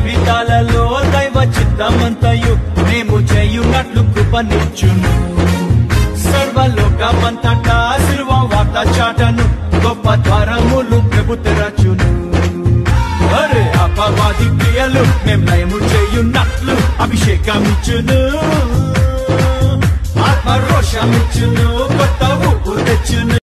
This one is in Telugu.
జీవితాలలో దైవ చిత్తమంతయు మేము చేయునట్లు కృపనిచ్చును. సర్వలోకమంతటా సిలువ వార్త చాటను, గొప్ప ద్వారములు ప్రభు తెరచును. అరే అపవాది క్రియలు మేం లయము చేయున్నట్లు అభిషేకమిచ్చును, ఆత్మరోషమిచ్చును, కొత్త ఊపు తెచ్చును.